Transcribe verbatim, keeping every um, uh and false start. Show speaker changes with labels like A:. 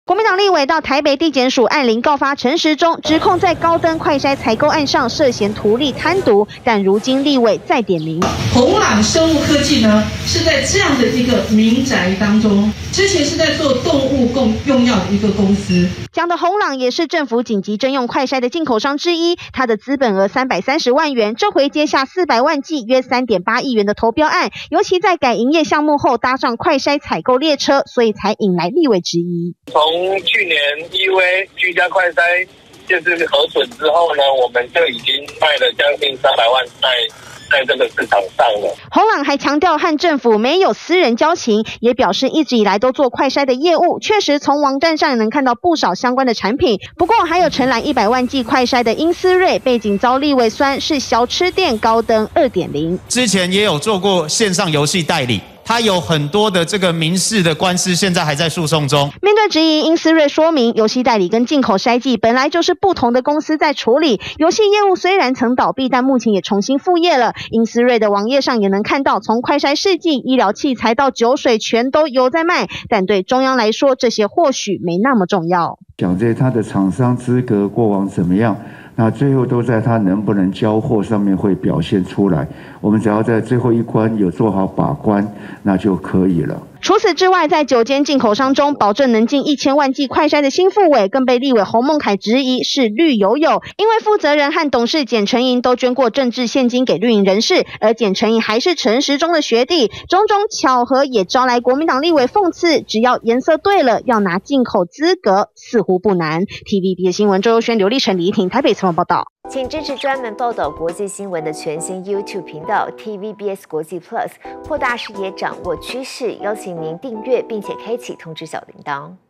A: 国民党立委到台北地检署按铃告发陈时中，指控在高登快筛采购案上涉嫌图利贪渎，但如今立委再点名，
B: 鸿朗生物科技呢是在这样的一个民宅当中，之前是在做动物共用药的一个公司。
A: 讲的鸿朗也是政府紧急征用快筛的进口商之一，它的资本额三百三十万元，这回接下四百万剂约三点八亿元的投标案，尤其在改营业项目后搭上快筛采购列车，所以才引来立委质疑。
C: 从去年 E V 居家快筛就是核准之后呢，我们就已经卖了将近三百万在在这个市场上了。
A: 鸿朗还强调和政府没有私人交情，也表示一直以来都做快筛的业务，确实从网站上也能看到不少相关的产品。不过还有承揽一百万剂快筛的英思瑞，背景遭立委酸是小吃店高登 二点零，
D: 之前也有做过线上游戏代理。他有很多的这个民事的官司，现在还在诉讼中。
A: 面对质疑，英思瑞说明，游戏代理跟进口筛剂本来就是不同的公司在处理。游戏业务虽然曾倒闭，但目前也重新复业了。英思瑞的网页上也能看到，从快筛试剂、医疗器材到酒水，全都有在卖。但对中央来说，这些或许没那么重要。
E: 讲这他的厂商资格过往怎么样？那最后都在他能不能交货上面会表现出来，我们只要在最后一关有做好把关，那就可以了。
A: 除此之外，在九间进口商中，保证能进一千万剂快筛的新复委，更被立委洪孟凯质疑是绿油油，因为负责人和董事简承银都捐过政治现金给绿营人士，而简承银还是陈时中的学弟，种种巧合也招来国民党立委讽刺，只要颜色对了，要拿进口资格似乎不难。T V B 的新闻，周佑轩、刘立成、李怡婷，台北采访报道。
F: 请支持专门报道国际新闻的全新 YouTube 频道 T V B S 国际 Plus， 扩大视野，掌握趋势。邀请您订阅并且开启通知小铃铛。